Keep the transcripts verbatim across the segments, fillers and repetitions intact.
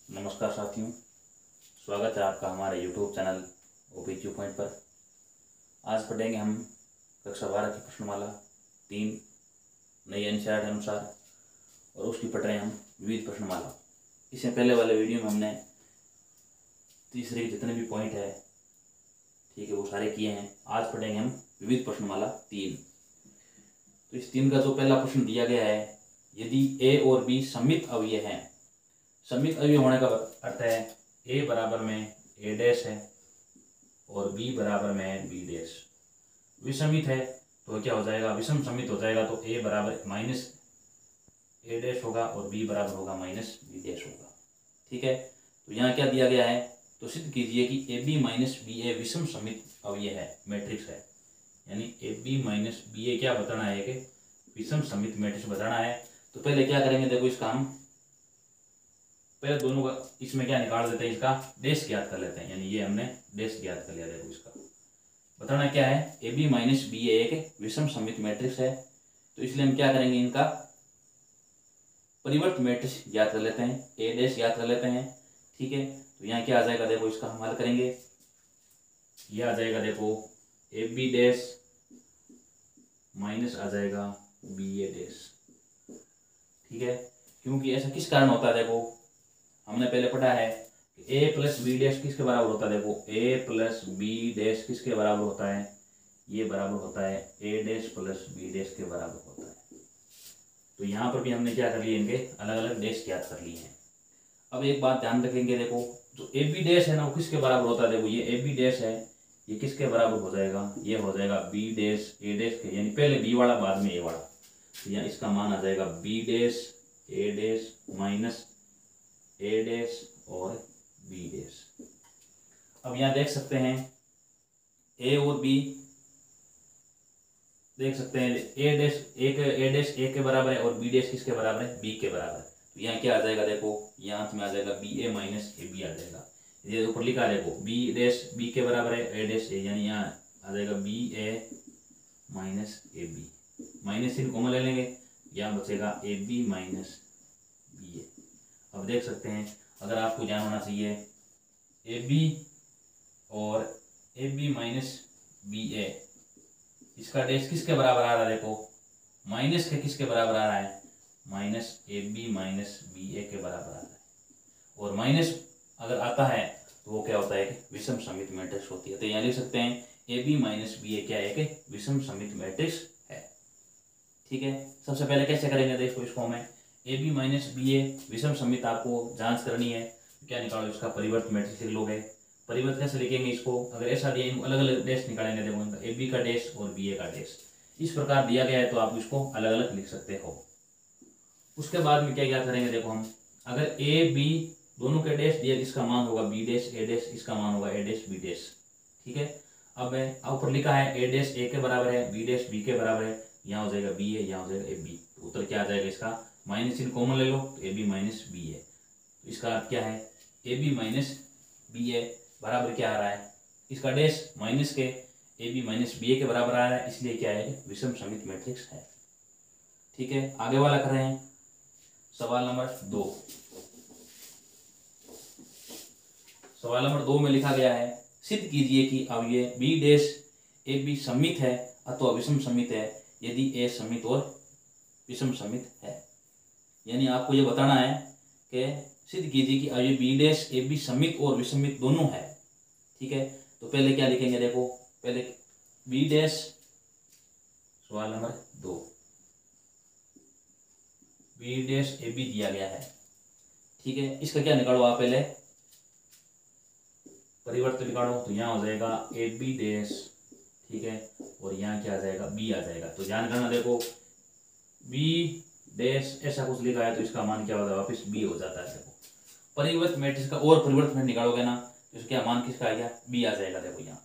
नमस्कार साथियों, स्वागत है आपका हमारे YouTube channel OP Q point पर। आज पढ़ेंगे हम कक्षा बारह की प्रश्नमाला तीन नई एनसीईआरटी के अनुसार, और उसकी पढ़ रहे हैं हम विविध प्रश्नमाला। इससे पहले वाले वीडियो में हमने तीसरे के जितने भी पॉइंट है ठीक है वो सारे किए हैं। आज पढ़ेंगे हम विविध प्रश्नमाला तीन। तो इस तीन का जो पहला प्रश्न दिया गया है, यदि ए और बी सममित अवयव हैं। सममित अवयव होने का अर्थ है ए बराबर में ए डैश है और बी बराबर में बी डैश। विषमित है तो क्या हो जाएगा, विषम समित हो जाएगा तो ए बराबर माइनस ए डैश होगा और बी बराबर होगा माइनस बी डैश होगा। ठीक है, तो यहाँ क्या दिया गया है, तो सिद्ध कीजिए कि A B minus B A विषम समित अवयव है, मैट्रिक्स है। यानी A B minus B A क्या बताना है कि विषम समित मैट्रिक्स बताना है। तो पहले क्या करेंगे, देखो इसका हम पहले दोनों का इसमें क्या निकाल देते हैं, इसका डैश ज्ञात कर लेते हैं। यानी ये हमने डैश ज्ञात कर लिया। देखो इसका बताना क्या है, A B minus B A एक विषम समित मैट्रिक्स है। तो इसलिए हम क्या करेंगे, इनका परिवर्त मैट्रिक्स ज्ञात कर लेते हैं, ए डैश ज्ञात कर लेते हैं। ठीक है, तो यहाँ क्या आ जाएगा, देखो इसका हम हल करेंगे। ये आ जाएगा देखो ए बी डैश माइनस आ जाएगा बी ए डैश। ठीक है, क्योंकि ऐसा किस कारण होता है, देखो हमने पहले पढ़ा है कि ए प्लस बी डैश किसके बराबर होता है। देखो ए प्लस बी डैश किसके बराबर होता है, ये बराबर होता है A dash plus B dash के बराबर होता है। तो यहाँ पर भी हमने क्या कर लिए, इनके अलग अलग डैश ज्ञात कर लिए हैं। अब एक बात ध्यान रखेंगे, देखो जो ए बी डैश है ना वो किसके बराबर होता है। देखो ये ए बी डैश है, ये किसके बराबर हो जाएगा, ये हो जाएगा बी डैश ए डैश के, यानी पहले बी वाला बाद में ए वाला। तो यहाँ इसका मान आ जाएगा B dash A dash minus A dash और बी डैश। अब यहाँ देख सकते हैं ए और बी देख सकते हैं, ए डैश एक ए डैश ए के बराबर है और बी डैश किसके बराबर है, बी के बराबर है। तो यहाँ क्या आ जाएगा, देखो यहाँ में आ जाएगा B A minus A B आ जाएगा। ये ऊपर लिखा है देखो बी डैश बी के बराबर है ए डैश ए, यानी यहाँ आ जाएगा B A minus A B. Minus चिन्ह कॉमन ले लेंगे, यहाँ बचेगा A B minus B A. अब देख सकते हैं, अगर आपको ध्यान होना चाहिए ए बी और A B minus B A, इसका डैश किसके बराबर आ रहा है, देखो माइनस के किसके बराबर आ रहा है, minus A B minus B A के बराबर आ रहा है। और माइनस अगर आता है तो वो क्या होता है कि विषम समित मैट्रिक्स होती है। तो यहाँ लिख सकते हैं A B minus B A क्या है कि विषम समित मैट्रिक्स है। ठीक है, सबसे पहले कैसे करेंगे, देखो इसको हमें A B minus B A विषम समित आपको जांच करनी है। क्या निकालो, इसका परिवर्त मैट्रिक्स लिख लोगे। परिवर्त कैसे लिखेंगे इसको, अगर ऐसा दिया इनको अलग अलग डैश निकालेंगे। देखो इनका ए बी का डैश और बी ए का डैश इस प्रकार दिया गया है, तो आप इसको अलग अलग लिख सकते हो। उसके बाद में क्या क्या करेंगे, देखो हम अगर ए बी दोनों के डैश दिया, इसका मान होगा बी डैश ए डैश, इसका मान होगा ए डैश बी डैश। ठीक है, अब ऊपर लिखा है ए डैश ए के बराबर है, बी डैश बी के बराबर है, यहाँ हो जाएगा बी ए, यहाँ हो जाएगा ए बी। उत्तर क्या आ जाएगा इसका, माइनस चिन्ह कॉमन ले लो तो A B minus B A. इसका अर्थ क्या है, A B minus B A बराबर क्या आ रहा है, इसका डैश माइनस के A B minus B A के बराबर आ रहा है, इसलिए क्या है विषम समित मैट्रिक्स है। ठीक है, आगे वाला कर रहे हैं सवाल नंबर दो। सवाल नंबर दो में लिखा गया है, सिद्ध कीजिए कि अवयव बी डैश ए बी सममित है अथवा विषम समित है यदि ए सममित और विषम समित है। यानी आपको ये बताना है कि सिद्ध कीजिए कि अवयव बी डैश ए बी सममित और विषमित दोनों है। ठीक है, तो पहले क्या लिखेंगे, देखो पहले बी डैश, सवाल नंबर दो, बी डैश ए बी दिया गया है। ठीक है, इसका क्या निकालो आप, पहले परिवर्तन निकालो। तो यहाँ हो जाएगा ए बी डैश, ठीक है, और यहाँ क्या आ जाएगा, बी आ जाएगा। तो ध्यान करना, देखो बी डैश ऐसा कुछ लिखा है तो इसका मान क्या होगा, वापस बी हो जाता है। देखो परिवर्त मैट्रिक्स का और परिवर्त मैट्रिक्स निकालोगे ना तो इसका मान किसका आ गया, बी आ जाएगा। देखो यहाँ,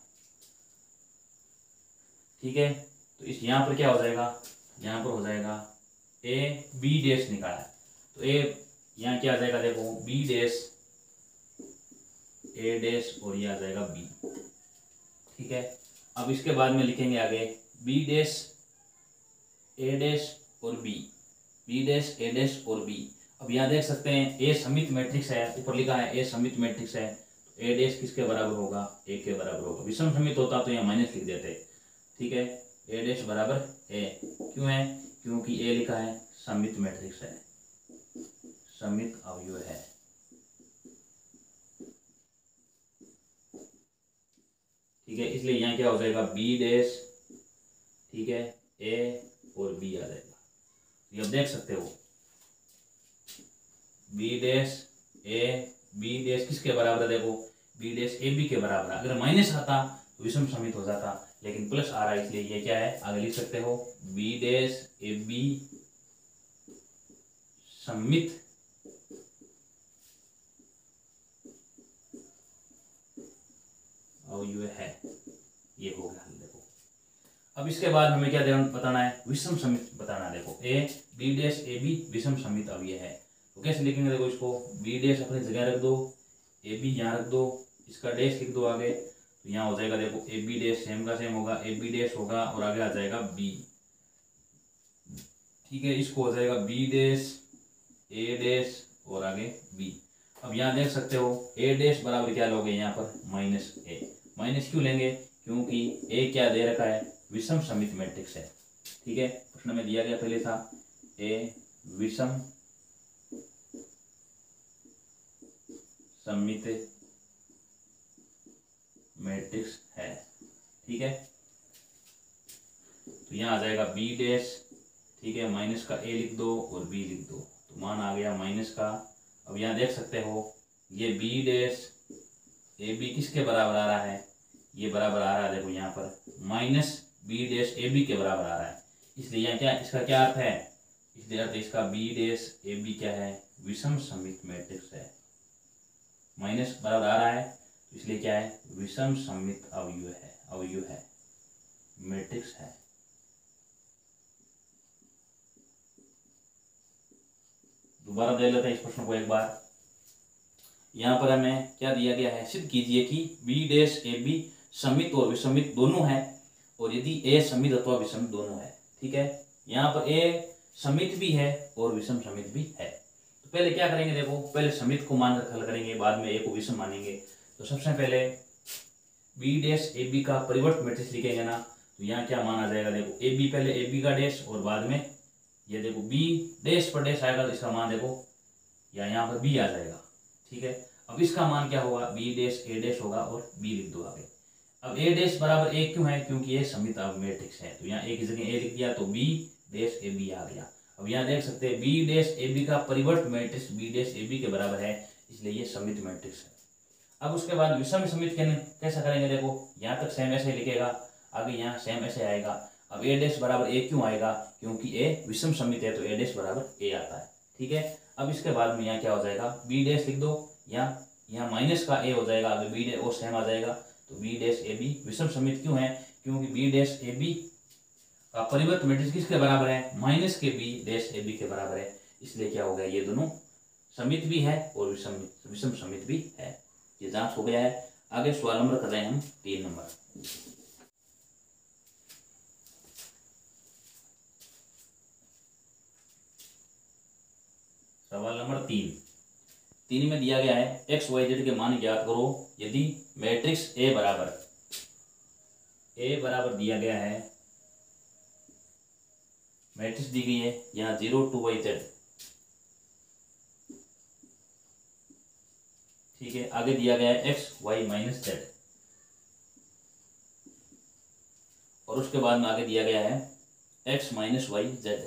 ठीक है, तो इस यहाँ पर क्या हो जाएगा, यहाँ पर हो जाएगा ए बी डैश निकाला है तो ए यहाँ क्या आ जाएगा, देखो बी डैश ए डैश और ये आ जाएगा बी। ठीक है, अब इसके बाद में लिखेंगे आगे बी डैश ए डैश और B, B dash A dash और बी। अब यहाँ देख सकते हैं ए समित मैट्रिक्स है, ऊपर लिखा है ए समित मैट्रिक्स है, ए डैश किसके बराबर होगा, ए के बराबर होगा। विषम समित होता तो यहाँ माइनस लिख देते, ठीक है। ए डैश बराबर ए क्यों है, क्योंकि ए लिखा है समित मैट्रिक्स है, समित अवयव है, ठीक है। इसलिए यहाँ क्या हो जाएगा बी डैश, ठीक है, ए और बी आ जाएगा। ये अब देख सकते हो B dash A B dash किसके बराबर है, देखो बी डैश ए बी के बराबर है। अगर माइनस आता तो विषम समित हो जाता, लेकिन प्लस आ रहा है इसलिए ये क्या है, आगे लिख सकते हो बी डैश ए बी समित अवयव है, ये हो गया। देखो अब इसके बाद हमें क्या बताना है, विषम समित बताना है। देखो A B dash A B विषम समित अवयव है, तो कैसे लिखेंगे, देखो इसको बी डैश अपनी जगह रख दो, ए बी यहाँ रख दो, इसका डैश लिख दो आगे, तो यहाँ हो जाएगा देखो ए बी डैश सेम का सेम होगा, ए बी डैश होगा और आगे आ जाएगा बी, ठीक है। इसको हो जाएगा बी डैश ए डैश और आगे बी। अब यहाँ देख सकते हो ए डैश बराबर क्या लोगे यहाँ पर माइनस ए, माइनस क्यों लेंगे, क्योंकि ए क्या दे रखा है, विषम समित मैट्रिक्स है, ठीक है। प्रश्न में दिया गया पहले था ए विषम समित मैट्रिक्स है, ठीक है। तो यहाँ आ जाएगा बी डैश, ठीक है, माइनस का ए लिख दो और बी लिख दो, तो मान आ गया माइनस का। अब यहाँ देख सकते हो ये बी डैश ए बी किसके बराबर आ रहा है, ये बराबर आ रहा है, देखो यहाँ पर minus B dash A B के बराबर आ रहा है, इसलिए यहाँ क्या, इसका क्या अर्थ है, इसलिए अर्थ इसका बी डैश ए बी क्या है, विषम समित मैट्रिक्स है। माइनस बराबर आ रहा है तो इसलिए क्या है, विषम समित अवयव है, अवयव है, मैट्रिक्स है। दोबारा देख लेते हैं इस प्रश्न को एक बार। यहाँ पर हमें क्या दिया गया है, सिद्ध कीजिए कि बी डैश ए बी समित और विषमित दोनों है, और यदि ए समित अथवा विषम दोनों है, ठीक है। यहाँ पर ए समित भी है और विषम समित भी है, तो पहले क्या करेंगे, देखो पहले समित को मानकर हल करेंगे, बाद में ए को विषम मानेंगे। तो सबसे पहले बी डैश ए बी का परिवर्त मैट्रिक्स लिखेंगे ना, तो यहाँ क्या मान आ जाएगा, देखो ए बी पहले ए बी का डैश और बाद में ये देखो बी डैश पर डैश आएगा, तो इसका मान देखो या यहाँ पर बी आ जाएगा, ठीक है। अब इसका मान क्या होगा, बी डैश ए डैश होगा और बी लिख दो आगे। अब ए डैश बराबर ए क्यों है, क्योंकि ये समित मैट्रिक्स है, तो यहाँ ए की जगह ए लिख दिया, तो बी डैश ए बी आ गया। अब यहाँ देख सकते हैं बी डैश ए बी का परिवर्त matrix B dash A B के बराबर है, इसलिए ये समित मैट्रिक्स है। अब उसके बाद विषम समित कैसा करेंगे, देखो यहाँ तक सेम ऐसे लिखेगा, आगे यहाँ सेम ऐसे आएगा। अब ए डैश बराबर ए क्यों आएगा, क्योंकि ए विषम समित है, तो ए डैश बराबर ए आता है, ठीक है। अब इसके बाद में यहाँ क्या हो जाएगा, बी डैश लिख दो, यहाँ यहाँ माइनस का ए हो जाएगा, आगे बी डैश और सेम आ जाएगा, तो बी डैश ए बी विषम समित क्यों है, क्योंकि बी डैश ए बी का परिवर्त मैट्रिक्स किसके बराबर है, माइनस के बी डैश ए बी के बराबर है, इसलिए क्या हो गया, ये दोनों समित भी है और विषम विषम समित भी है। ये जांच हो गया है। आगे सवाल नंबर कर रहे हैं हम तीन नंबर। सवाल नंबर तीन तीन में दिया गया है एक्स वाई जेड के मान ज्ञात करो यदि मैट्रिक्स ए बराबर ए बराबर दिया गया है, मैट्रिक्स दी गई है यहाँ जीरो टू वाई जेड, ठीक है। आगे दिया गया है एक्स वाई माइनस जेड, और उसके बाद में आगे दिया गया है एक्स माइनस वाई जेड,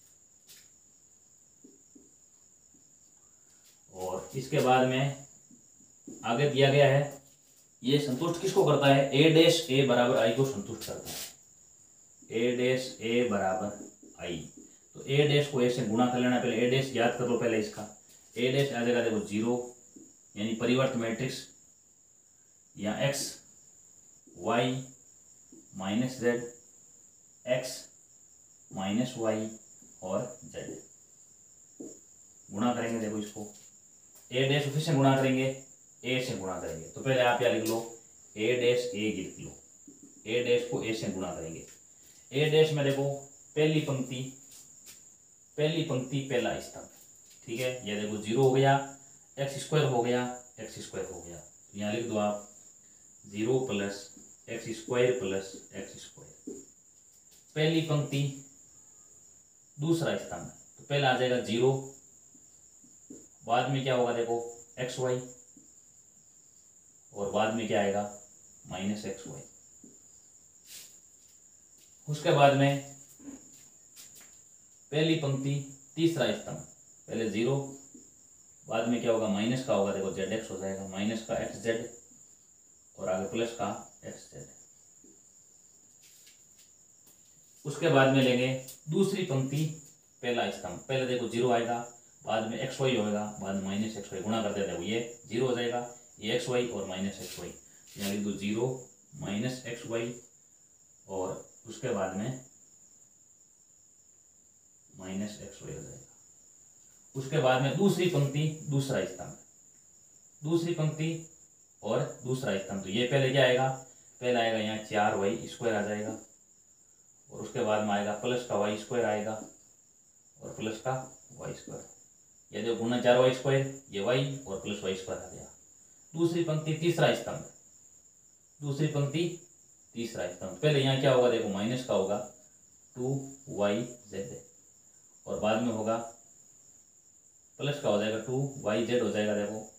और इसके बाद में आगे दिया गया है ये संतुष्ट किसको करता है, ए डैश ए बराबर आई को संतुष्ट करता है, ए डैश ए बराबर आई। तो ए डैश को ए से गुणा कर लेना, पहले ए डैश याद कर लो पहले इसका, ए डैश आ जाएगा देखो जीरो, यानी परिवर्त मैट्रिक्स, या X Y minus Z, X minus Y और जेड, गुणा करेंगे देखो इसको, ए डैश फिर से गुणा करेंगे, ए से गुणा करेंगे, तो पहले आप क्या लिख लो, ए डैश ए लिख लो, ए डैश को ए से गुणा करेंगे। ए डैश में देखो पहली पंक्ति पहली पंक्ति पहला स्तंभ, ठीक है। ये देखो जीरो हो गया, एक्स स्क्वायर हो गया, एक्स स्क्वायर हो गया, तो यहाँ लिख दो आप zero plus X square plus X square. पहली पंक्ति दूसरा स्तंभ, तो पहला आ जाएगा जीरो, बाद में क्या होगा देखो एक्स वाई, और बाद में क्या आएगा माइनस एक्स वाई। उसके बाद में पहली पंक्ति तीसरा स्तंभ, पहले जीरो, बाद में क्या होगा माइनस का होगा देखो जेड एक्स हो जाएगा, माइनस का एक्स जेड, और आगे प्लस का एक्स जेड। उसके बाद में लेंगे दूसरी पंक्ति पहला स्तंभ, पहले देखो जीरो आएगा, बाद में एक्स वाई होगा, बाद में माइनस एक्स वाई, गुणा करते देखो ये जीरो हो जाएगा, ये एक्स वाई और माइनस एक्स वाई, यहाँ लिख दो जीरो माइनस एक्स वाई, और उसके बाद में माइनस एक्स वाई हो जाएगा। उसके बाद में दूसरी पंक्ति दूसरा स्तंभ, दूसरी पंक्ति और दूसरा स्तंभ, तो ये पहले क्या आएगा, पहले आएगा यहाँ चार वाई स्क्वायर आ जाएगा, और उसके बाद में आएगा प्लस का वाई स्क्वायर आएगा, और प्लस का वाई स्क्वायर, ये जो गुना चार वाई स्क्वायर, ये वाई और प्लस वाई स्क्वायर आ गया। दूसरी पंक्ति तीसरा स्तंभ, दूसरी पंक्ति तीसरा स्तंभ, पहले यहाँ क्या होगा देखो माइनस का होगा टू वाई जेड, और बाद में होगा प्लस का हो जाएगा टू वाई जेड हो जाएगा, देखो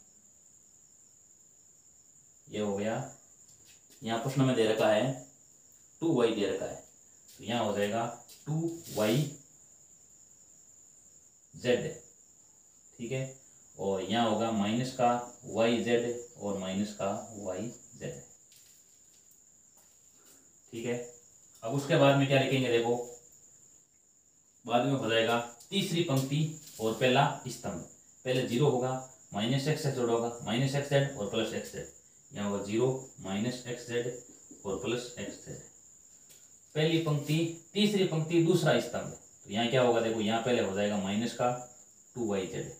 ये हो गया। यहाँ प्रश्न में दे रखा है टू वाई दे रखा है, तो यहाँ हो जाएगा टू वाई जेड, ठीक है, और यहाँ होगा माइनस का वाई जेड और माइनस का वाई जेड, ठीक है। अब उसके बाद में क्या लिखेंगे देखो, बाद में हो जाएगा तीसरी पंक्ति और पहला स्तंभ, पहले जीरो होगा, माइनस एक्स एक्स जेड होगा, माइनस एक्स जेड और प्लस एक्स जेड, यहाँ होगा जीरो माइनस एक्स जेड और प्लस एक्स जेड। पहली पंक्ति तीसरी पंक्ति दूसरा स्तंभ, तो यहाँ क्या होगा देखो, यहाँ पहले हो जाएगा माइनस का टू वाई जेड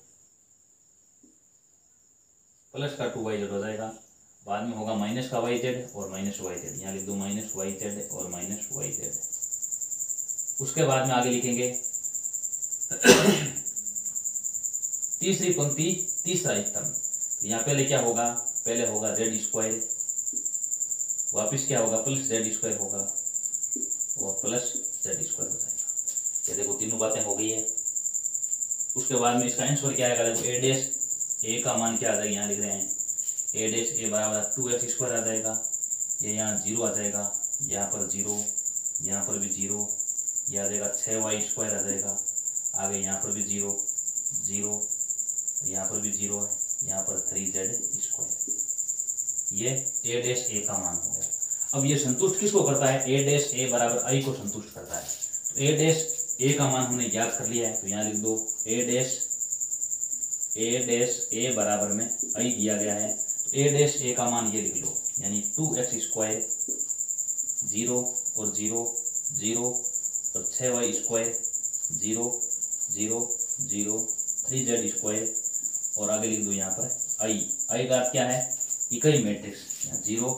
प्लस का टू वाई जेड हो जाएगा, बाद में होगा माइनस का वाई जेड और माइनस वाई जेड, यहाँ लिख दो माइनस वाई जेड और माइनस वाई जेड। उसके बाद में आगे लिखेंगे तीसरी पंक्ति तीसरा स्तंभ, तो यहाँ पहले क्या होगा, पहले होगा जेड स्क्वायर, वापिस क्या होगा प्लस जेड स्क्वायर होगा, और प्लस जेड स्क्वायर हो जाएगा। ये देखो तीनों बातें हो गई है। उसके बाद में इसका आंसर क्या आएगा देखो, ए डैश ए का मान क्या आ जाएगा, यहाँ लिख रहे हैं ए डैश ए बराबर टू एक्स स्क्वायर आ जाएगा, ये यहाँ जीरो आ जाएगा, यहाँ पर जीरो, यहाँ पर भी जीरो, यह आ जाएगा छः वाई स्क्वायर आ जाएगा, आगे यहाँ पर भी जीरो जीरो, यहाँ पर भी जीरो है, यहाँ पर थ्री जेड स्क्वायर, ये ए डैश ए का मान हो गया। अब ये संतुष्ट किसको करता है, ए डैश ए बराबर आई को संतुष्ट करता है, तो ए डैश ए का मान हमने ज्ञात कर लिया है, तो यहाँ लिख दो ए डैश ए डैश ए बराबर में आई दिया गया है, तो ए डैश ए का मान ये लिख लो, यानी टू एक्स स्क्वायर जीरो और जीरो जीरो और छः Y square zero zero zero three Z square, और आगे लिख दो यहाँ पर आई, आई का क्या है इकाई मैट्रिक्स, यहाँ जीरो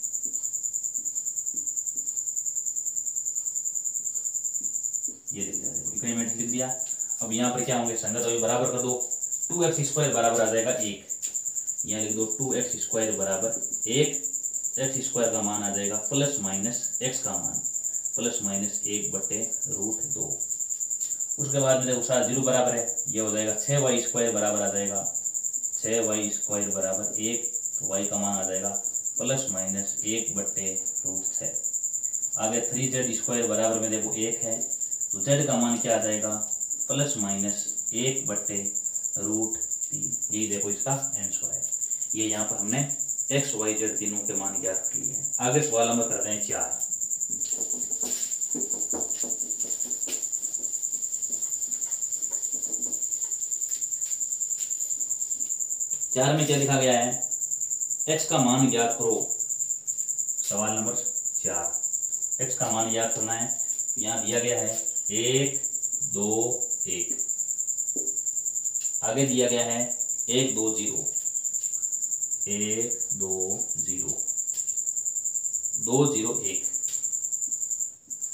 ये लिख दिया, इकाई मैट्रिक्स लिख दिया। अब यहाँ पर क्या होंगे संगत अभी बराबर कर दो, टू एक्स स्क्वायर बराबर आ जाएगा एक, यहाँ लिख दो टू एक्स स्क्वायर बराबर एक, एक्स स्क्वायर का मान आ जाएगा प्लस माइनस एक्स का मान प्लस माइनस एक बटे रूट दो। उसके बाद में देखो सारा जीरो बराबर है, ये हो जाएगा छः वाई स्क्वायर बराबर आ जाएगा छः वाई स्क्वायर बराबर एक, तो वाई का मान आ जाएगा प्लस माइनस एक बटे रूट छः। आगे थ्री जेड स्क्वायर बराबर में देखो एक है, तो जेड का मान क्या आ जाएगा प्लस माइनस एक बटे रूट तीन, यही देखो इसका आंसर है। ये यहाँ पर हमने एक्स वाई जेड तीनों के मान ज्ञात किए हैं। आगे सवाल नंबर करते हैं चार। चार में क्या लिखा गया है, एक्स का मान ज्ञात करो। सवाल नंबर चार, एक्स का मान ज्ञात करना है। यहाँ दिया गया है एक दो एक, आगे दिया गया है एक दो जीरो, एक दो जीरो, दो जीरो एक,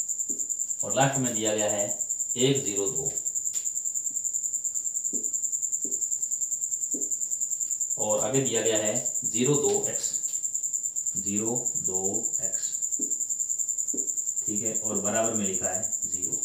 और लास्ट में दिया गया है एक जीरो दो। और आगे दिया गया है जीरो दो एक्स, जीरो दो एक्स, ठीक है, और बराबर में लिखा है जीरो।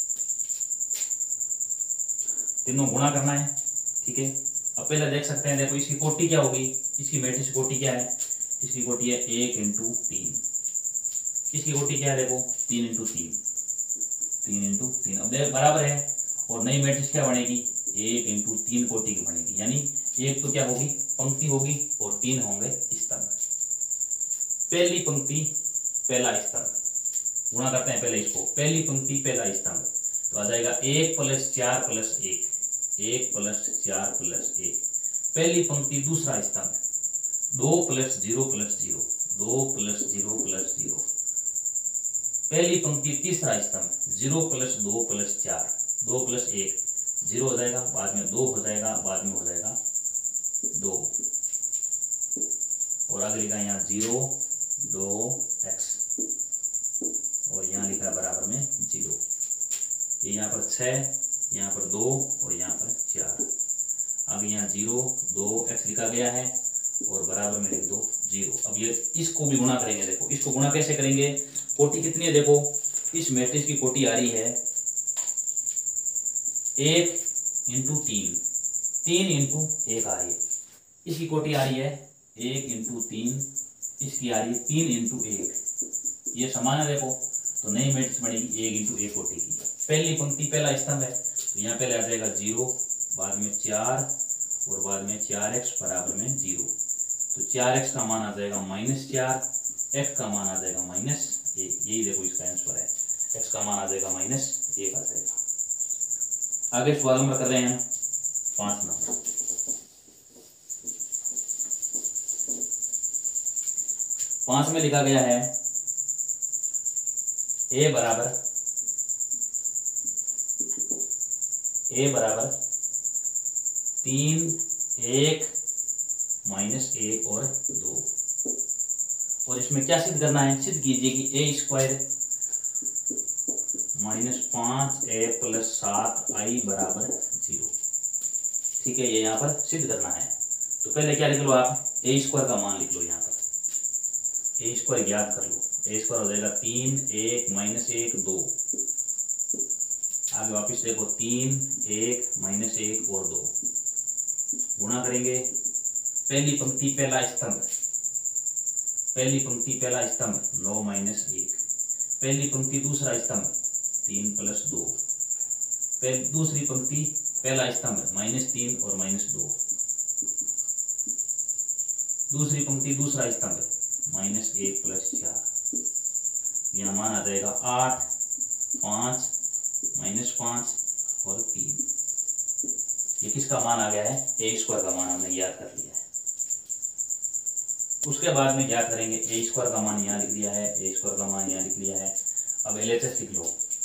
तीनों गुणा करना है, ठीक है। अब पहले देख सकते हैं, देखो इसकी कोटि क्या होगी, इसकी मैट्रिक्स कोटि क्या है, इसकी कोटि है एक इंटू तीन, इसकी कोटि क्या है, देखो तीन इंटू तीन, तीन इंटू तीन। अब देखो बराबर है, और नई मैट्रिक्स क्या बनेगी, एक इंटू तीन कोटि की बनेगी, यानी एक तो क्या होगी, पंक्ति होगी, और तीन होंगे स्तंभ। पहली पंक्ति पहला स्तंभ, गुणा करते हैं पहले इसको, पहली पंक्ति पहला स्तंभ, तो आ जाएगा एक प्लस चार प्लस एक, एक प्लस चार प्लस एक। पहली पंक्ति दूसरा स्तंभ, दो प्लस जीरो प्लस जीरो, दो प्लस जीरो प्लस जीरो। पहली पंक्ति तीसरा स्तंभ, जीरो प्लस दो प्लस चार, दो प्लस एक जीरो हो जाएगा, बाद में दो हो जाएगा, बाद में हो जाएगा दो, और आगे लिखा है यहाँ जीरो दो एक्स, और यहाँ लिखा है बराबर में जीरो। ये यहाँ पर छः, यहाँ पर दो, और यहाँ पर चार। आगे यहाँ जीरो दो एक्स लिखा गया है, और बराबर में लिख दो जीरो। अब ये इसको भी गुणा करेंगे, देखो इसको गुणा कैसे करेंगे, कोटि कितनी है, देखो इस मैट्रिक्स की कोटि आ रही है एक इंटू तीन, तीन इंटू एक आ रही है, इसकी कोटि आ रही है एक इंटू तीन, इसकी आ रही है तीन इंटू एक, ये समान है देखो, तो नई मैट्रिक्स बनेगी एक इंटू एक कोटि की। पहली पंक्ति पहला स्तंभ है, तो यहाँ पहले आ जाएगा जीरो, बाद में चार, और बाद में चार एक्स बराबर में जीरो, तो चार एक्स का मान आ जाएगा माइनस चार, एक्स का मान आ जाएगा माइनस एक, यही देखो इसका आंसर है, एक्स का मान आ जाएगा माइनस एक आ जाएगा। आगे सवाल नंबर कर रहे हैं पांच नंबर। पांच में लिखा गया है ए बराबर ए बराबर तीन एक माइनस एक और दो, और इसमें क्या सिद्ध करना है, सिद्ध कीजिए कि ए स्क्वायर माइनस पाँच ए प्लस सात आई बराबर जीरो, ठीक है, ये यहाँ पर सिद्ध करना है। तो पहले क्या लिख लो आप, ए स्क्वायर का मान लिख लो, यहाँ पर ए स्क्वायर ज्ञात कर लो, ए स्क्वायर हो जाएगा तीन एक माइनस एक दो, आगे वापिस देखो तीन एक माइनस एक और दो, गुणा करेंगे, पहली पंक्ति पहला स्तंभ, पहली पंक्ति पहला स्तंभ नौ माइनस एक, पहली पंक्ति दूसरा स्तंभ तीन प्लस दो, पहली दूसरी पंक्ति पहला स्तंभ माइनस तीन और माइनस दो, दूसरी पंक्ति दूसरा स्तंभ माइनस एक प्लस चार, यहाँ मान आ जाएगा आठ, पाँच, माइनस पाँच और तीन। ये किसका मान आ गया है, ए स्क्वायर का मान हमने याद कर लिया है। उसके बाद में क्या करेंगे, ए स्क्वायर का मान यहाँ लिख लिया है, ए स्क्वायर का मान यहाँ लिख लिया है। अब एल एच एस लिख लो,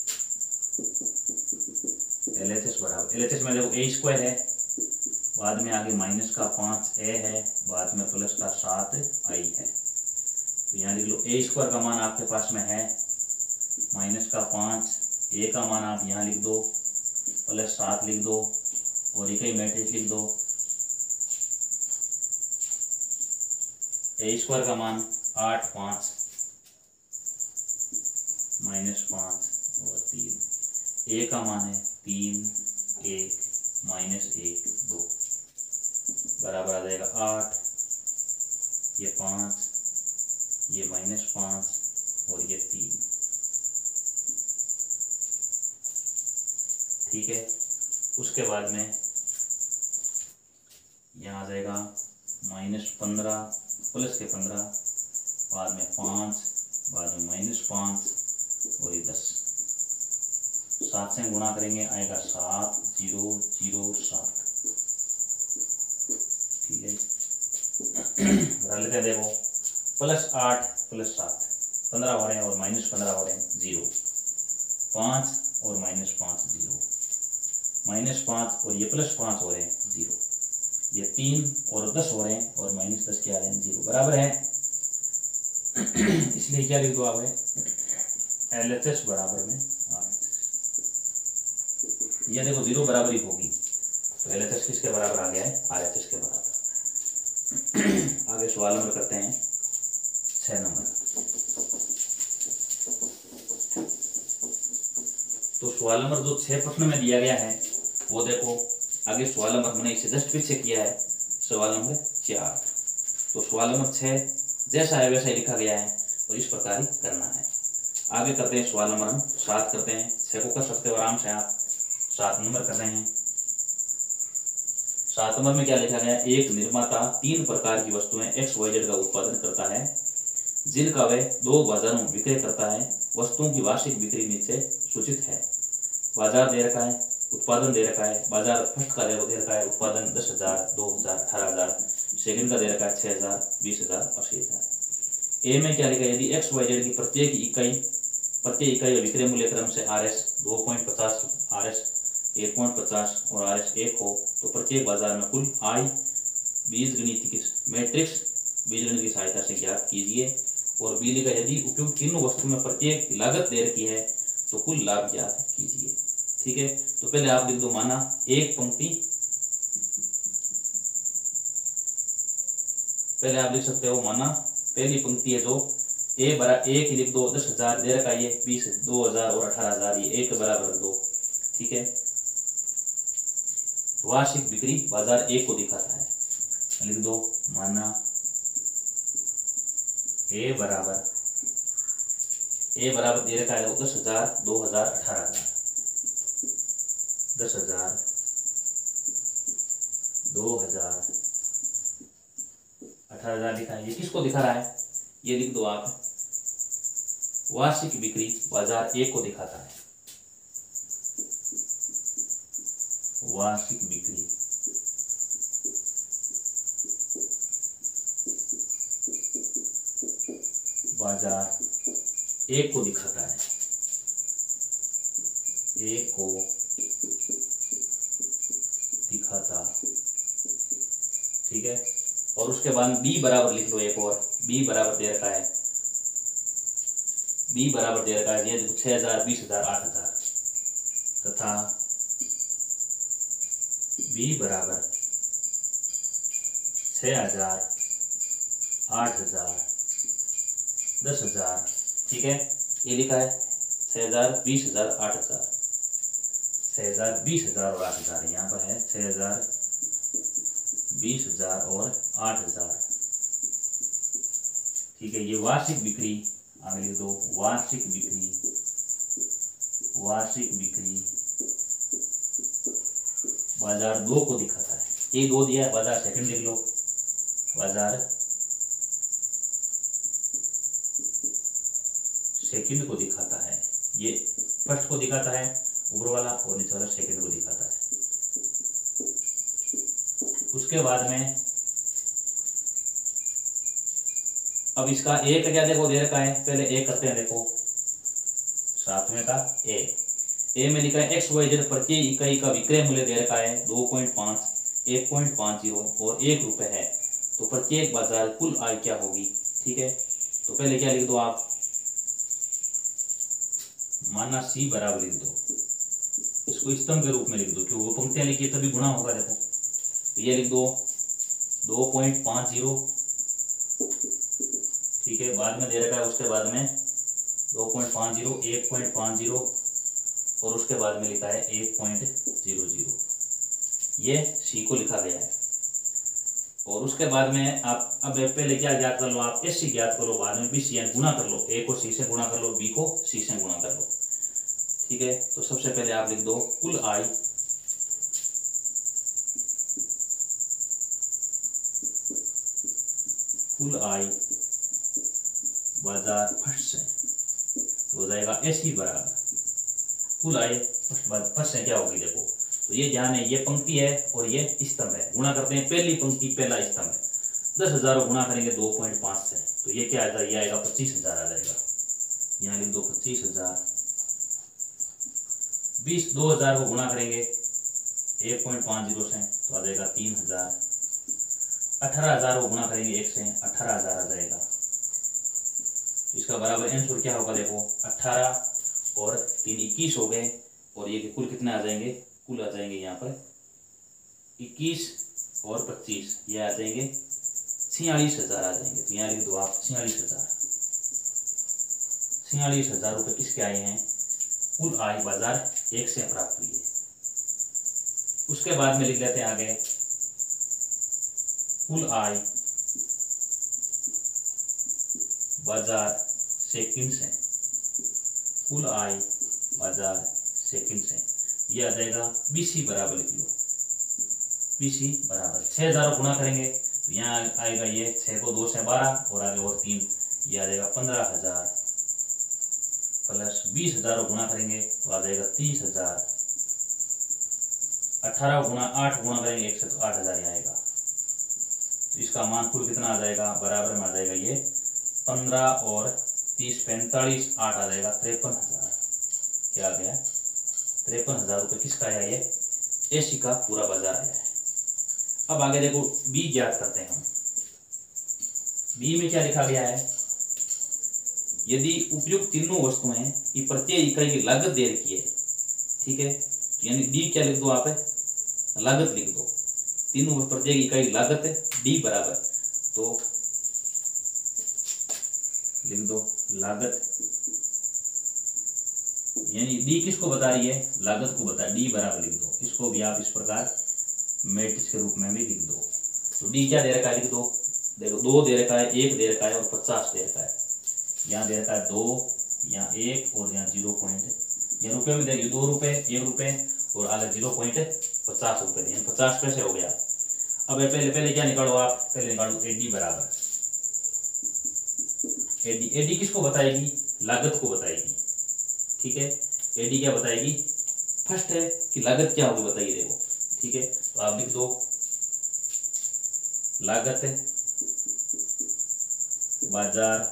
एल एच एस बराबर, एल एच एस में देखो ए स्क्वायर है, बाद में आगे माइनस का पाँच ए है, बाद में प्लस का सात आई है, तो यहाँ लिख लो ए स्क्वायर का मान आपके पास में है माइनस का पाँच, ए का मान आप यहाँ लिख दो, प्लस सात लिख दो, और एक ही मैट्रिक्स लिख दो, ए स्क्वायर का मान आठ पाँच माइनस पाँच और तीन, ए का मान है तीन एक माइनस एक दो, बराबर आ जाएगा आठ, ये पाँच, ये माइनस पाँच और ये तीन, ठीक है। उसके बाद में यहाँ आ जाएगा माइनस पंद्रह प्लस के पंद्रह, बाद में पाँच, बाद में माइनस पाँच और ये दस, सात से गुणा करेंगे आएगा सात जीरो जीरो सात, ठीक है। रख लेते हैं, देखो प्लस आठ प्लस सात, पंद्रह हो रहे हैं और माइनस पंद्रह हो रहे हैं जीरो, पाँच और माइनस पाँच जीरो, माइनस पाँच और ये प्लस पाँच हो रहे हैं जीरो, ये तीन और दस हो रहे हैं और माइनस दस क्या आ रहे हैं जीरो, बराबर है। इसलिए क्या लिख दो आप, एल एच एस बराबर में आर एच एस, ये देखो जीरो बराबरी होगी, तो एल एच एस किसके बराबर आ गया है, आर एच एस के बराबर। आगे सवाल नंबर करते हैं छः नंबर। तो सवाल नंबर जो छः प्रश्न में दिया गया है वो देखो, आगे सवाल नंबर मैंने इसे जस्ट पीछे किया है, सवाल नंबर चार। तो सवाल नंबर छः जैसा है वैसा ही लिखा गया है, तो इस प्रकार ही करना है। आगे करते हैं सवाल नंबर हम सात करते हैं। छः को कर सकते हो आराम से आप, सात नंबर कर रहे हैं। सात नंबर में क्या लिखा गया, एक निर्माता तीन प्रकार की वस्तुएं एक्स वाई जेड का उत्पादन करता है जिनका वह दो बाजारों में विक्रय करता है। वस्तुओं की वार्षिक बिक्री नीचे सूचित है। बाजार दे रखा है, उत्पादन दे रखा है। बाजार फर्स्ट का दे रखा है उत्पादन दस हजार, दो हजार, अठारह हजार। सेकेंड का दे रखा है छः हजार, बीस हजार, अस्सी हजार। ए में क्या लिखा है, यदि एक्स वाई जेड की प्रत्येक इकाई प्रत्येक इकाई विक्रय मूल्य क्रम से आर एस दो पॉइंट पचास, आर एस एक पॉइंट पचास और आर एस एक हो तो प्रत्येक बाजार में कुल आय बीजगणित की मैट्रिक्स बीजगणित की सहायता से ज्ञात कीजिए। और बी लिखा, यदि उपयुक्त तीनों वस्तु में प्रत्येक लागत दे रखी है तो कुल लाभ ज्ञात कीजिए। ठीक है, तो पहले आप लिख दो, माना एक पंक्ति, पहले आप लिख सकते हो माना पहली पंक्ति है जो ए बरा एक लिख दो, दस हजार दे रखा है, ये बीस, दो हजार और अठारह हजार, ये एक बराबर रख दो। ठीक है, वार्षिक बिक्री बाजार एक को दिखाता है, लिख दो माना ए बराबर ए बराबर दे रखा है दस हजार, दो हजार, अठारह हजार। दस हजार, दो हजार, अठारह हजार लिखा है, ये किसको दिखा रहा है, ये लिख दो आप, वार्षिक बिक्री बाजार एक को दिखाता है। वार्षिक बिक्री बाजार एक को दिखाता है, एक को दिखाता। ठीक है, और उसके बाद बी बराबर लिख लो एक और, बी बराबर दे रखा है, बी बराबर दे रखा है ये छह हजार, बीस हजार, आठ हजार, तथा बी बराबर छह हजार, आठ हजार, दस हजार। ठीक है, ये लिखा है छह हजार, बीस हजार, आठ हजार, छह हजार, बीस हजार और आठ हजार, यहाँ पर है छह हजार, बीस हजार और आठ हजार। ठीक है, ये वार्षिक बिक्री, आगे लिख दो वार्षिक बिक्री, वार्षिक बिक्री बाजार दो को दिखाता है। ये दो दिया है, बाजार सेकंड लिख लो, बाजार सेकंड को दिखाता है। ये फर्स्ट को दिखाता है ऊपर वाला, और नीचे वाला सेकंड को दिखाता है। उसके बाद में अब इसका ए का क्या देखो दे रखा है, पहले ए करते हैं, देखो सातवें का ए ए में लिखा है एक्स वाई जेड प्रत्येक इकाई का विक्रय मूल्य दे रखा है दो पॉइंट पाँच, एक पॉइंट पाँच जीरो और एक रुपए है, तो प्रत्येक बाजार कुल आय क्या होगी। ठीक है, तो पहले क्या लिख दो आप, माना सी बराबर लिख दो, इसको स्तंभ के रूप में लिख दो, क्योंकि वो पंक्तियां लिखी है तभी गुणा होगा। देखो तो ये लिख दो दो पॉइंट पाँच जीरो, ठीक है, बाद में दे रखा है, उसके बाद में दो पॉइंट पाँच जीरो, एक पॉइंट पाँच जीरो और उसके बाद में लिखा है एक पॉइंट जीरो जीरो, ये सी को लिखा गया है। और उसके बाद में आप अब पहले क्या ज्ञात कर लो, आप एस सी ज्ञात करो, बाद में बी सी यानी गुणा कर लो, ए को सी से गुणा कर लो, बी को सी से गुणा कर लो। ठीक है, तो सबसे पहले आप लिख दो कुल आय कुल आय बाजार फर्स्ट से, तो हो जाएगा एस सी बराबर कुल आय फर्स्ट बार फर्स्ट से क्या होगी। देखो तो ये ध्यान है, ये पंक्ति है और ये स्तंभ है, गुणा करते हैं, पहली पंक्ति पहला स्तंभ है, दस हजार गुणा करेंगे दो पॉइंट पाँच से, तो ये क्या आ जाएगा, ये आएगा पच्चीस हजार आ जाएगा, यहाँ लिख दो पच्चीस हजार। बीस दो हजार को गुणा करेंगे एक पॉइंट पाँच जीरो से, तो आ जाएगा तीन हजार। अठारह हजार को गुणा करेंगे एक से, अठारह हजार आ जाएगा, तो इसका बराबर आंसर क्या होगा, देखो अठारह और तीन इक्कीस हो गए, और ये कुल कितने आ जाएंगे, कुल आ जाएंगे यहाँ पर इक्कीस और पच्चीस, ये आ जाएंगे छियालीस हजार आ जाएंगे। तो यहाँ लिख दो आप छियालीस हजार छियालीस हजार रुपये किसके आए हैं, कुल आय बाजार एक से प्राप्त हुई है। उसके बाद में लिख लेते हैं आगे कुल आय बाजार सेकंड से, कुल आय बाजार सेकंड से ये आ जाएगा बीसी बराबर लिख लो, बीसी बराबर छह हजार गुणा करेंगे तो यहाँ आएगा ये छह को दो से बारह और आगे और तीन, ये आ जाएगा पंद्रह हजार प्लस बीस हजार गुणा करेंगे तो आ जाएगा तीस हजार, अठारह गुणा आठ गुणा करेंगे एक से तो आठ हजार आएगा। तो इसका मान कुल कितना आ जाएगा, बराबर में आ जाएगा ये पंद्रह और तीस पैंतालीस, आठ आ जाएगा तिरपन हजार। क्या आ गया, तिरपन हजार रुपये किसका आया, ये एसी का पूरा बाजार आया है। अब आगे देखो बी ज्ञात करते हैं हम। बी में क्या लिखा गया है, यदि उपयुक्त तीनों वस्तुएं की प्रत्येक इकाई की लागत दे रखी है, ठीक है, यानी डी क्या लिख दो आप, लागत लिख दो, तीनों प्रत्येक इकाई की लागत है डी बराबर, तो लिख दो लागत, यानी डी किसको बता रही है, लागत को बता, डी बराबर लिख दो। इसको भी आप इस प्रकार मैट्रिक्स के रूप में भी लिख दो। तो डी क्या दे रखा है, लिख दो, देखो दो दे रखा है, एक दे रखा है और पचास दे रखा है। यहाँ दे रखा है दो, यहाँ एक और यहाँ जीरो पॉइंट, यहाँ रुपये में देखिए दो रुपये, एक रुपये और आगे जीरो पॉइंट पचास रुपये दिए, पचास पैसे हो गया। अब पहले पहले क्या निकालो आप, पहले निकालो एडी बराबर, एडी एडी किसको बताएगी, लागत को बताएगी, ठीक है। एडी क्या बताएगी, फर्स्ट है कि लागत क्या होगी बताइए, देखो, ठीक है। तो आप लिख दो लागत है बाजार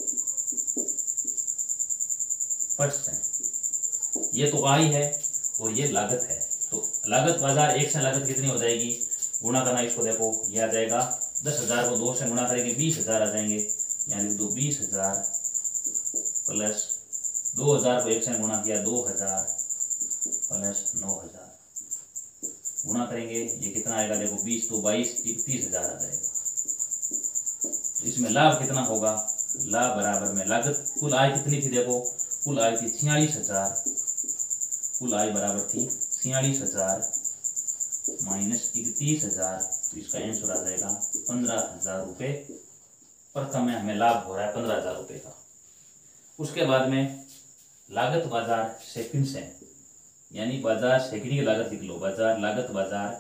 फर्स्ट है, ये तो आई है और ये लागत है। तो लागत बाजार एक से लागत कितनी हो जाएगी, गुणा करना इसको, देखो ये आ जाएगा दस हजार को दो से गुणा करेंगे बीस हजार आ जाएंगे, यहाँ लिख दो बीस हजार प्लस दो हजार को एक से गुणा किया दो हजार प्लस नौ हजार, गुणा करेंगे ये कितना आएगा, देखो बीस तो बाईस, इकतीस हजार आ जाएगा। तो इसमें लाभ कितना होगा, लाभ बराबर में लागत, कुल आय कितनी थी, देखो कुल आय थी छियालीस हजार, कुल आय बराबर थी छियालीस हजार माइनस इकतीस हजार, तो इसका आंसर आ जाएगा पंद्रह हजार रुपये। प्रथम में हमें लाभ हो रहा है पंद्रह हजार रुपये का। उसके बाद में लागत बाजार सेकंड से, यानी बाजार सेकंड की लागत लिख लो, बाजार लागत बाजार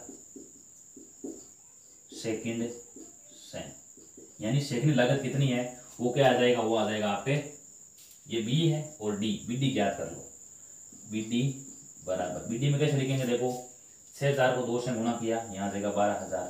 सेकंड से, यानी सेकंड लागत कितनी है, वो क्या आ जाएगा, वो आ जाएगा आपके ये बी है और डी, बी डी ज्ञात कर लो, बी डी बराबर, बी डी में कैसे लिखेंगे, देखो छह हजार को दो से गुणा किया, यहाँ आ जाएगा बारह हजार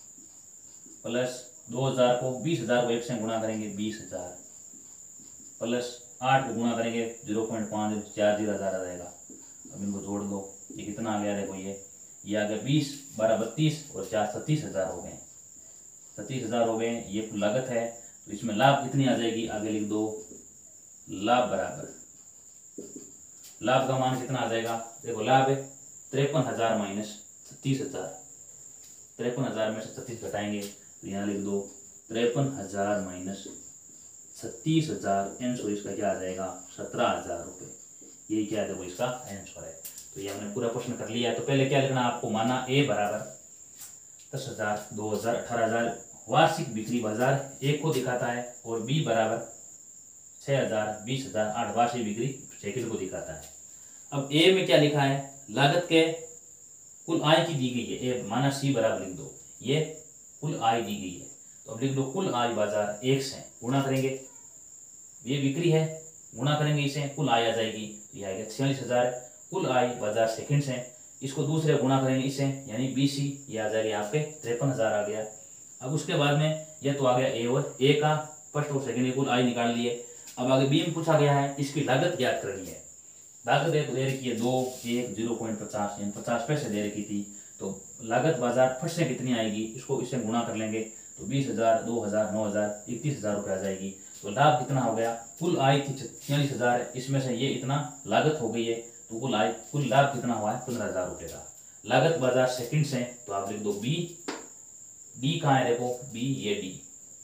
प्लस दो हजार को बीस हजार को एक से गुणा करेंगे बीस हजार प्लस आठ को गुणा करेंगे जीरो पॉइंट पाँच, चार जीरो हजार आ जाएगा। अब इनको जोड़ दो, ये कितना आ गया, देखो ये ये आ गया बीस, बारह बत्तीस और चार सत्तीस हजार हो गए, सत्तीस हजार हो गए, ये लागत है। तो इसमें लाभ कितनी आ जाएगी, आगे लिख दो लाभ बराबर, लाभ का मान कितना आ जाएगा, देखो लाभ है तिरपन हजार माइनस छत्तीस हजार, तिरपन हजार में से छत्तीस घटाएंगे तो यहाँ लिख दो तिरपन हजार माइनस छत्तीस हजार, आंसर इसका क्या आ जाएगा, सत्रह हजार रुपये। यही क्या है, देखो इसका आंसर है। तो ये हमने पूरा प्रश्न कर लिया है। तो पहले क्या लिखना आपको, माना ए बराबर दस हजार, दो हजार, अठारह हजार वार्षिक बिक्री बाजार एक को दिखाता है, और बी बराबर छः हजार, बीस हजार, आठ वार्षिक बिक्री सेकंड को दिखाता है। अब ए में क्या लिखा है, लागत के कुल आय की दी गई है, ए माना सी बराबर लिख दो, ये कुल आय दी गई है। तो अब लिख दो कुल आय बाजार एक से, गुणा करेंगे, ये बिक्री है, गुणा करेंगे इसे, कुल आय आ जाएगी, तो ये आएगा छियालीस हजार। कुल आय बाजार सेकंड से, इसको दूसरे गुणा करेंगे इसे, यानी बीसी, ये आ जाएगा आपके तिरपन हजार आ गया। अब उसके बाद में यह तो आ गया ए, और ए का फर्स्ट और सेकंड कुल आय निकाल लिए। अब आगे बी में पूछा गया है इसकी लागत ज्ञात करनी है। लागत एक दे रखी है दो, एक जीरो पॉइंट पचास, यानी पचास पैसे दे रखी थी। तो लागत बाजार फर्स्ट से कितनी आएगी, इसको इससे गुणा कर लेंगे, तो बीस हजार, दो हजार, नौ हजार, इकतीस हजार रुपये आ जाएगी। तो लाभ कितना हो गया, कुल आय थी छियालीस हजार, इसमें से ये इतना लागत हो गई है, तो कुल आय कुल लाभ कितना हुआ है, पंद्रह हजार रुपये का। लागत बाजार सेकंड से, तो आप लिख दो बी, डी कहाँ है, देखो बी, ये डी,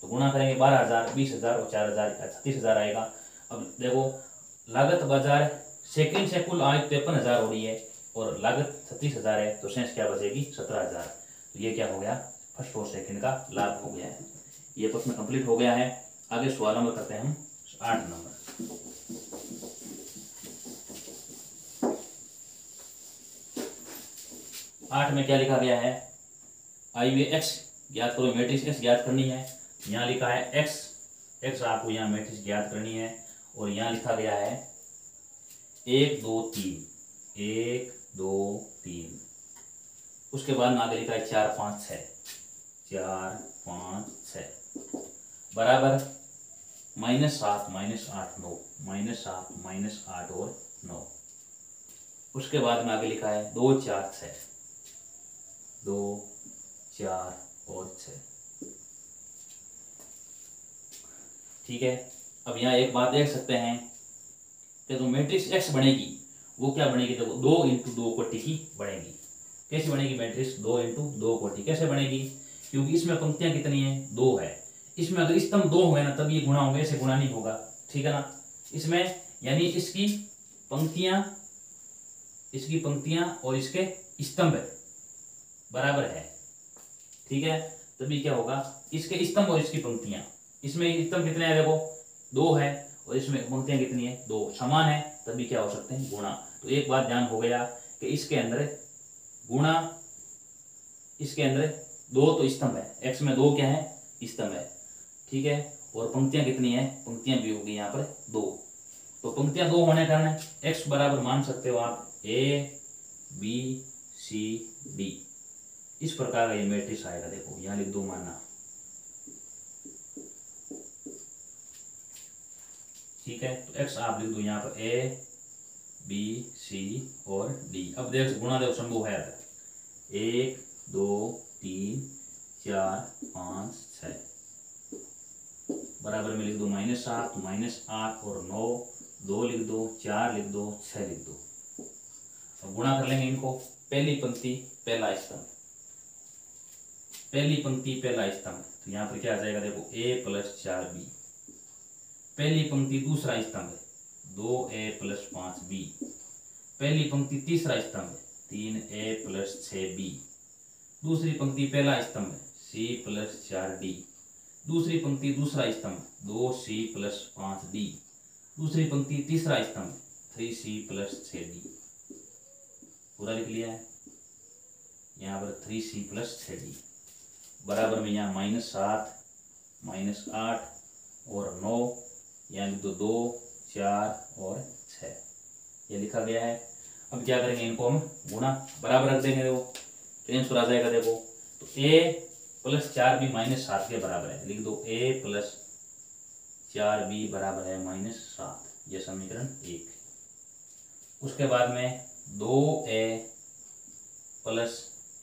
तो गुणा करेंगे बारह हजार, बीस हजार और चार हजार छत्तीस हजार आएगा। अब देखो लागत बाजार सेकंड से कुल आज तिरपन हजार हो रही है और लागत छत्तीस हजार है, तो शेष क्या बचेगी सत्रह हजार। तो ये क्या हो गया, फर्स्ट और सेकंड का लाभ हो गया है। ये प्रश्न कंप्लीट हो गया है। आगे सवाल नंबर करते हैं हम आठ नंबर। आठ में क्या लिखा गया है, आई वे एक्स ज्ञात करो, मैट्रिक्स एक्स ज्ञात करनी है। यहाँ लिखा है एक्स, एक्स आपको यहाँ मैट्रिक्स ज्ञात करनी है और यहाँ लिखा गया है एक दो तीन, एक दो तीन। उसके बाद आगे लिखा है चार पाँच छः, चार पाँच छः बराबर माइनस सात माइनस आठ नौ, माइनस सात माइनस आठ और नौ। उसके बाद में आगे लिखा है दो चार छः, दो चार और छः। ठीक है, अब यहाँ एक बात देख सकते हैं कि जो मैट्रिक्स एक्स बनेगी वो क्या बनेगी, देखो दो इंटू दो कोटि की बनेगी। कैसे बनेगी मैट्रिक्स, दो इंटू दो कोटि कैसे बनेगी, क्योंकि इसमें पंक्तियां कितनी है, दो है। इसमें अगर स्तंभ दो होंगे ना तब ये गुणा होंगे, ऐसे गुणा नहीं होगा। ठीक है ना, इसमें यानी इसकी पंक्तियां, इसकी पंक्तियां और इसके स्तंभ बराबर है। ठीक है, तभी क्या होगा, इसके स्तंभ और इसकी पंक्तियां, इसमें स्तंभ कितने हैं देखो दो है और इसमें पंक्तियां कितनी है, दो, समान है, तभी क्या हो सकते हैं गुणा। तो एक बात ध्यान हो गया कि इसके अंदर गुणा, इसके अंदर दो तो स्तंभ है, एक्स में दो क्या है, स्तंभ है। ठीक है, और पंक्तियां कितनी है, पंक्तियां भी होगी यहाँ पर दो। तो पंक्तियां दो होने के कारण एक्स बराबर मान सकते हो आप ए बी सी डी, इस प्रकार का ये मैट्रिक्स आएगा। देखो यहाँ लिख दो मानना। ठीक है, तो एक्स आप लिख दो यहाँ पर ए बी सी और डी। अब देख गुणा देखो संभव है, एक दो तीन चार पाँच छः बराबर में लिख दो माइनस सात माइनस आठ और नौ, दो लिख दो, चार लिख दो, छः लिख दो। अब गुणा कर लेंगे इनको, पहली पंक्ति पहला स्तंभ, पहली पंक्ति पहला स्तंभ, तो यहाँ पर क्या आ जाएगा देखो ए प्लस चार बी। पहली पंक्ति दूसरा स्तंभ दो ए प्लस पाँच बी। पहली पंक्ति तीसरा स्तंभ तीन ए प्लस छः बी। दूसरी पंक्ति पहला स्तंभ सी प्लस चार डी। दूसरी पंक्ति दूसरा स्तंभ दो सी प्लस पाँच डी। दूसरी पंक्ति तीसरा स्तंभ थ्री सी प्लस छः डी। पूरा लिख लिया है यहाँ पर थ्री सी प्लस छः डी बराबर में यहाँ माइनस सात माइनस आठ और नौ, यहाँ लिख दो दो चार और छः, ये लिखा गया है। अब क्या करेंगे, इनको हम गुणा बराबर रख देंगे, देखो तो आंसर आ जाएगा। देखो तो ए प्लस चार बी माइनस सात के बराबर है, लिख दो ए प्लस चार बी बराबर है माइनस सात, ये समीकरण एक। उसके बाद में दो ए प्लस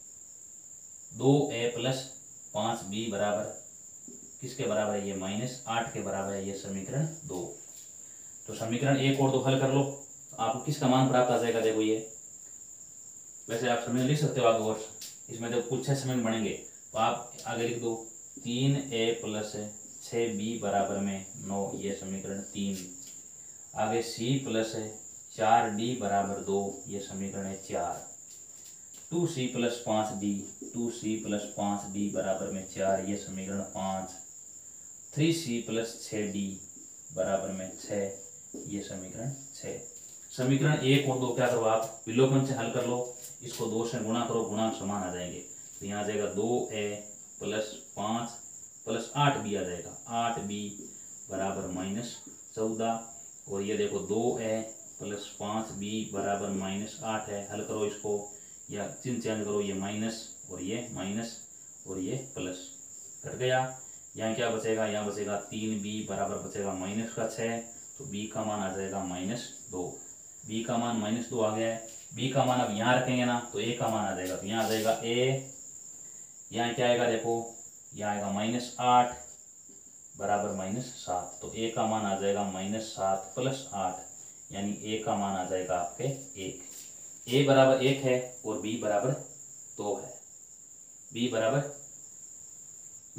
दो ए प्लस पाँच बी बराबर किसके बराबर है, ये माइनस आठ के बराबर है, ये समीकरण दो। तो समीकरण एक और दो हल कर लो, तो आपको किसका मान प्राप्त आ जाएगा। देखो ये वैसे आप समीकरण लिख सकते हो आगे, और इसमें जब कुछ छह समीकरण बनेंगे तो आप आगे लिख दो तीन ए प्लस छः बी बराबर में नौ, ये समीकरण तीन। आगे सी प्लस चार डी बराबर दो, ये समीकरण है चार। टू सी प्लस पाँच डी, टू सी प्लस पाँच डी बराबर में चार, ये समीकरण पाँच। थ्री सी प्लस छः डी बराबर में छः, ये समीकरण छः। समीकरण एक और दो क्या करो आप विलोपन से हल कर लो, इसको दो से गुणा करो, गुणांक समान आ जाएंगे। तो यहाँ आ जाएगा दो ए प्लस पाँच प्लस आठ बी आ जाएगा, आठ बी बराबर माइनस चौदह। और ये देखो दो ए प्लस पाँच बी बराबर माइनस आठ है, हल करो इसको या चिन्ह चेंज करो, ये माइनस और ये माइनस और ये प्लस कट गया। यहाँ क्या बचेगा, यहाँ बचेगा तीन बी बराबर बचेगा माइनस का छः, तो बी का मान आ जाएगा माइनस दो। बी का मान माइनस दो आ गया है। बी का मान अब यहाँ रखेंगे ना तो ए का मान आ जाएगा, तो यहाँ आ जाएगा ए, यहाँ क्या आएगा देखो, यहाँ आएगा माइनस आठ बराबर माइनस सात, तो ए का मान आ जाएगा माइनस सात प्लस आठ, यानी ए का मान आ जाएगा आपके एक। ए बराबर एक है और बी बराबर दो है, बी बराबर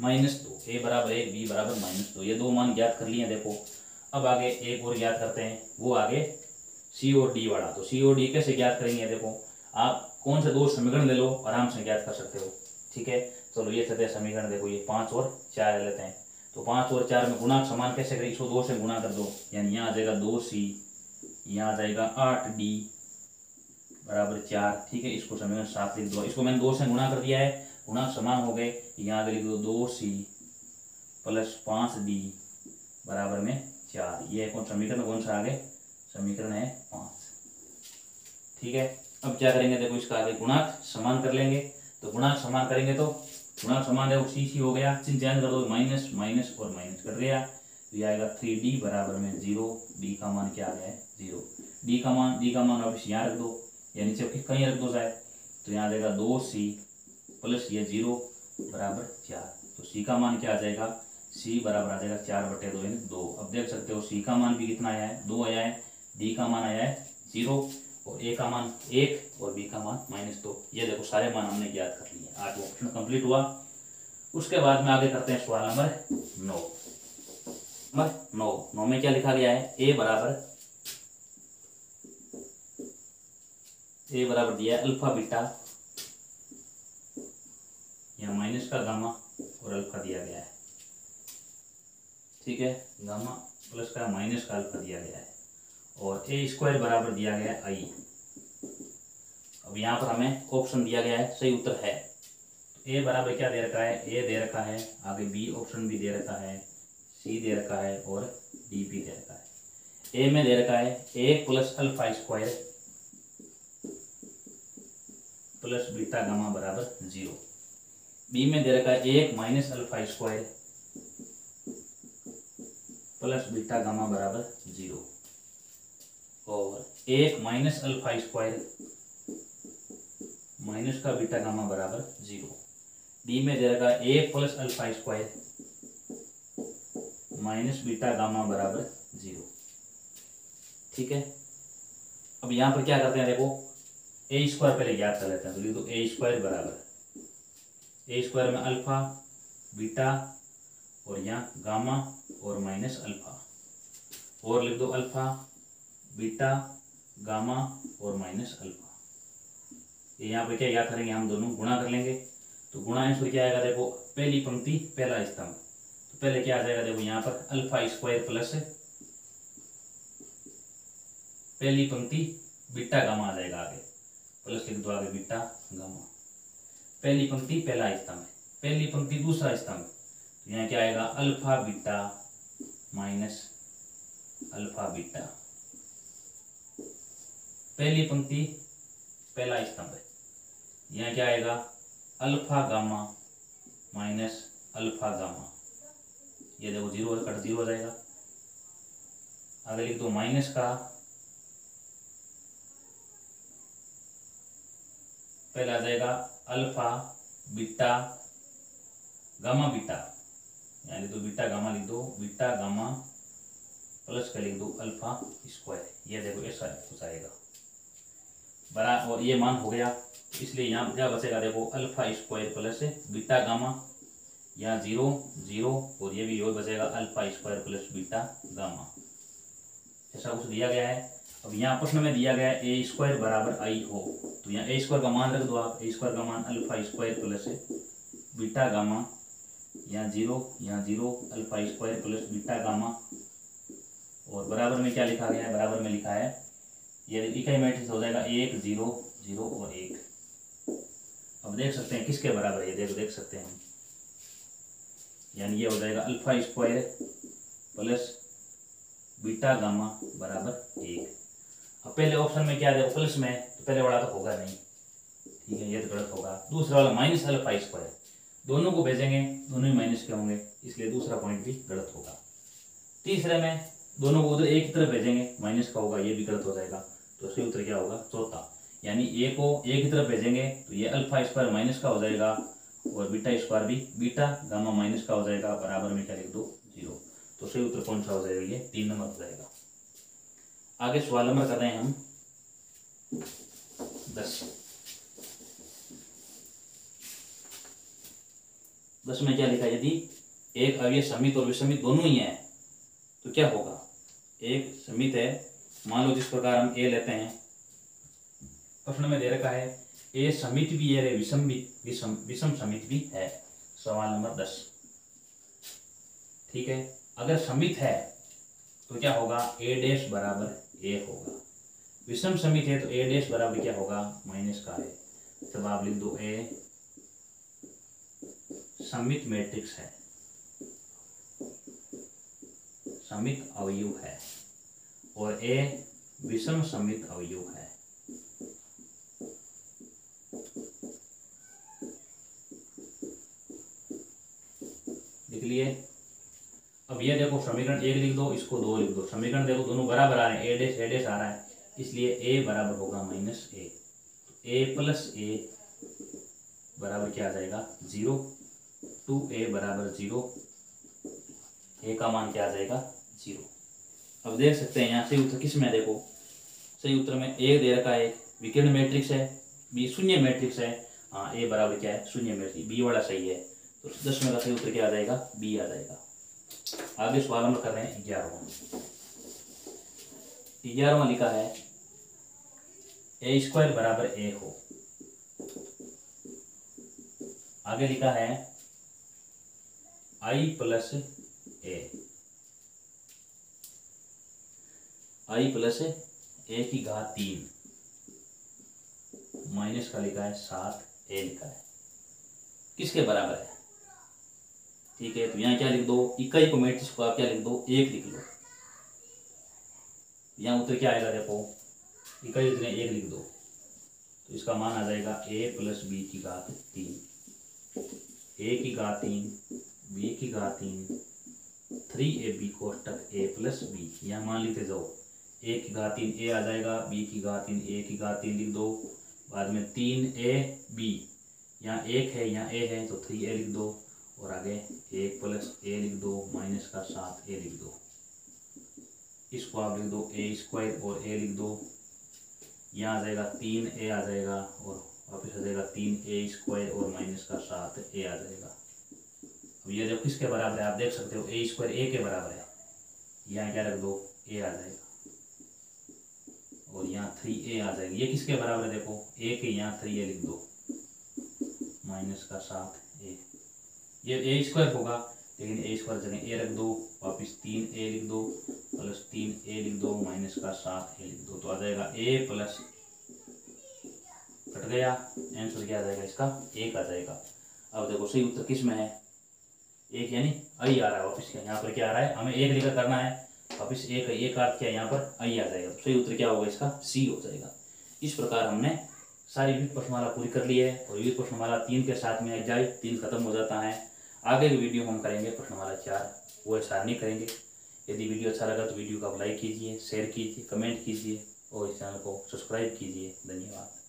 माइनस दो, ए बराबर एक, बी बराबर माइनस दो, ये दो मान ज्ञात कर लिए देखो। अब आगे एक और ज्ञात करते हैं, वो आगे सी और डी वाला। तो सी और डी कैसे ज्ञात करेंगे देखो, आप कौन से दो समीकरण ले लो आराम से ज्ञात कर सकते हो, ठीक है। चलो ये सदस्य समीकरण देखो, ये पाँच और चार ले लेते हैं। तो पाँच और चार में गुणांक समान कैसे करें, इसको दो से गुणा कर दो, यानी यहाँ आ जाएगा दो सी, यहाँ आ जाएगा आठ डी बराबर चार, ठीक है। इसको समीकरण सात लिख दो, इसको मैंने दो से गुणा कर दिया है, गुणांक समान हो गए। यहाँ आगे लिख दो दो सी प्लस पाँच डी बराबर में चार। ये कौन समीकरण कौन सा आगे, समीकरण है पाँच, ठीक है। अब क्या करेंगे देखो, इसका आगे गुणांक समान कर लेंगे। तो गुणांक समान करेंगे तो गुणांक समान देखो सी सी हो गया, चिन्ह चेंज कर दो, माइनस माइनस और माइनस कर गया। तो ये आएगा थ्री डी बराबर में जीरो, डी का मान क्या आ गया है जीरो। डी का मान डी का मान वापस यहाँ रख दो, या नीचे कहीं रख दो जाए। तो यहाँ आ जाएगा दो सी प्लस ये जीरो बराबर चार। तो सी का मान क्या आ जाएगा, सी बराबर आ जाएगा चार बटे दो यानी दो। अब देख सकते हो सी का मान भी कितना आया है, दो आया है, डी का मान आया है जीरो, और ए का मान एक और बी का मान माइनस दो। ये देखो सारे मान हमने ज्ञात कर लिए, आठ ऑप्शन कंप्लीट हुआ। उसके बाद में आगे करते हैं सवाल नंबर नौ। नंबर नौ नौ में क्या लिखा गया है, ए बराबर ए बराबर दिया है अल्फा बीटा, यहाँ माइनस का गामा और अल्फा दिया गया है, ठीक है। गामा प्लस का माइनस का अल्फा दिया गया है, और ए स्क्वायर बराबर दिया गया है आई। अब यहाँ पर हमें ऑप्शन दिया गया है, सही उत्तर है। तो ए बराबर क्या दे रखा है, ए दे रखा है, आगे बी ऑप्शन भी दे रखा है, सी दे रखा है और डी भी दे रखा है। ए में दे रखा है एक plus alpha square plus beta gamma बराबर जीरो। बी में दे रखा है एक minus alpha square plus beta gamma बराबर जीरो, और एक माइनस अल्फा स्क्वायर माइनस का बीटा गामा बराबर जीरो। डी में दे रखा है एक plus alpha square minus beta gamma बराबर जीरो, ठीक है। अब यहाँ पर क्या करते हैं देखो, ए स्क्वायर पहले याद कर लेते हैं। तो लिख दो ए स्क्वायर बराबर, ए स्क्वायर में अल्फा बीटा और यहाँ गामा और माइनस अल्फा, और लिख दो अल्फा बीटा गामा और माइनस अल्फा। ये यहाँ पे क्या याद करेंगे, हम दोनों गुणा कर लेंगे। तो गुणा आंसर क्या आएगा देखो, पहली पंक्ति पहला स्तंभ। तो पहले क्या आ जाएगा देखो, यहाँ पर अल्फा स्क्वायर प्लस पहली पंक्ति बीटा गामा आ जाएगा, आगे प्लस लिख दो आगे बीटा गामा। पहली पंक्ति पहला स्तंभ, पहली पंक्ति दूसरा स्तंभ। तो यहाँ क्या आएगा, alpha beta minus alpha beta. पहली पंक्ति पहला स्तंभ, यहाँ क्या आएगा, alpha gamma minus alpha gamma. ये देखो जीरो कट जीरो हो जाएगा। आगे लिख दो माइनस का पहला आ जाएगा अल्फा बीटा गामा बीटा, यहाँ लिख दो बीटा गामा, लिख दो बीटा गामा प्लस का लिख दो अल्फा स्क्वायर। ये देखो ऐसा कुछ आएगा बड़ा, और ये मान हो गया, इसलिए यहाँ क्या बचेगा देखो, alpha square plus beta gamma, यहाँ जीरो जीरो, और ये भी जो बचेगा alpha square plus beta gamma. ऐसा कुछ दिया गया है। अब यहाँ प्रश्न में दिया गया है ए स्क्वायर बराबर आई हो, तो यहाँ ए स्क्वायर का मान रख दो आप, ए स्क्वायर का मान alpha square plus beta gamma, यहाँ जीरो यहाँ zero, alpha square plus beta gamma, और बराबर में क्या लिखा गया है, बराबर में लिखा है ये इकाई मैट्रिक्स हो जाएगा एक जीरो जीरो और एक। अब देख सकते हैं किसके बराबर है, देख देख सकते हैं, यानी ये हो जाएगा alpha square plus beta gamma बराबर एक। अब पहले ऑप्शन में क्या देखो प्लस में, तो पहले वाला तो होगा नहीं, ठीक है, ये तो गलत होगा। दूसरा वाला माइनस अल्फा स्क्वायर, दोनों को भेजेंगे दोनों ही माइनस के होंगे, इसलिए दूसरा पॉइंट भी गलत होगा। तीसरे में दोनों को उधर एक की तरफ भेजेंगे, माइनस का होगा, ये भी गलत हो जाएगा। तो सही उत्तर क्या होगा, चौथा, यानी ए को ए की तरफ भेजेंगे तो ये अल्फा स्क्वायर माइनस का हो जाएगा, और बीटा स्क्वायर भी बीटा गामा माइनस का हो जाएगा, बराबर में क्या लिख दो जीरो। तो सही उत्तर कौन सा हो जाएगा, ये तीन नंबर हो जाएगा। आगे सवाल नंबर कर रहे हैं हम दस। दस में क्या लिखा है, यदि एक अवयव समित और विषमित दोनों ही है तो क्या होगा। एक समित है, मान लो जिस प्रकार हम ए लेते हैं, प्रश्न में दे रखा है ए समित भी है, विषम भी विषम विषम समित भी है। सवाल नंबर दस, ठीक है। अगर समित है तो क्या होगा, ए डैश बराबर ए होगा। विषम समित है तो ए डैश बराबर क्या होगा, माइनस का है। तब आप लिख दो ए समित मैट्रिक्स है, समित अवयव है, और ए विषम समित अवयव है। लिख लिए। अब ये देखो समीकरण एक लिख दो, इसको दो लिख दो। समीकरण देखो दोनों बराबर आ रहे हैं, ए डैश ए डैश आ रहा है, इसलिए ए बराबर होगा माइनस ए। ए प्लस ए बराबर क्या आ जाएगा, जीरो। टू ए बराबर जीरो, ए का मान क्या आ जाएगा, जीरो। अब देख सकते हैं यहाँ सही उत्तर किस में है, देखो सही उत्तर में ए दे रखा है, विकर्ण मैट्रिक्स है, बी शून्य मैट्रिक्स है। हाँ, ए बराबर क्या है, शून्य मैट्रिक्स, बी वाला सही है। तो दसवें का सही उत्तर क्या आ जाएगा, बी आ जाएगा। आगे सवाल नंबर कर रहे हैं ग्यारहवां। ग्यारहवां लिखा है ए स्क्वायर बराबर ए हो। आगे लिखा है आई प्लस ए, आई प्लस ए की घात तीन, माइनस का लिखा है सात, ए लिखा है, किसके बराबर है। ठीक है, तो यहाँ क्या लिख दो, इकाई को मैट्रिक्स को आप क्या लिख दो, एक लिख लो। यहाँ उत्तर क्या आएगा, देखो इकाई उत्तर एक लिख दो, तो इसका मान आ जाएगा ए प्लस बी की घात तीन। ए की घात तीन, बी की घात तीन, थ्री ए बी कोष्टक ए प्लस बी। यहाँ मान लिखते जाओ, ए की घात तीन ए आ जाएगा, बी की घात तीन, ए की घात तीन लिख दो, बाद में तीन ए बी, यहाँ एक है यहाँ ए है तो थ्री ए लिख दो, और आगे एक प्लस ए लिख दो, माइनस का सात ए लिख दो। इसको आप लिख दो ए स्क्वायर और ए लिख दो, यहाँ आ जाएगा तीन ए आ जाएगा, और वापस आ जाएगा तीन ए स्क्वायर और माइनस का सात ए आ जाएगा। अब ये देखो किसके बराबर है, आप देख सकते हो ए स्क्वायर ए के बराबर है, यहाँ क्या रख दो, ए आ जाएगा, और यहाँ थ्री ए आ जाएगा। ये किसके बराबर है, देखो ए के यहाँ थ्री ए लिख दो, माइनस का सात ए। ये ए स्क्वायर होगा, लेकिन ए स्क्वायर जगह ए रख दो, वापस तीन ए लिख दो, प्लस तीन ए लिख दो, माइनस का सात ए लिख दो, तो आ जाएगा ए प्लस, कट गया, आंसर क्या आ जाएगा इसका, एक आ जाएगा। अब देखो सही उत्तर किस में है, एक यानी आई आ रहा है, वापस क्या यहाँ पर क्या आ रहा है, हमें एक लेकर करना है, वापस एक एक अर्थ क्या यहाँ पर आई आ जाएगा, तो सही उत्तर क्या होगा इसका, सी हो जाएगा। इस प्रकार हमने सारी विविध प्रश्नमाला पूरी कर ली है, और विविध प्रश्नमाला तीन के साथ में जाए तीन खत्म हो जाता है। आगे की वीडियो हम करेंगे प्रश्नमाला चार, वो सारणी करेंगे। यदि वीडियो अच्छा लगा तो वीडियो को आप लाइक कीजिए, शेयर कीजिए, कमेंट कीजिए, और इस चैनल को सब्सक्राइब कीजिए। धन्यवाद।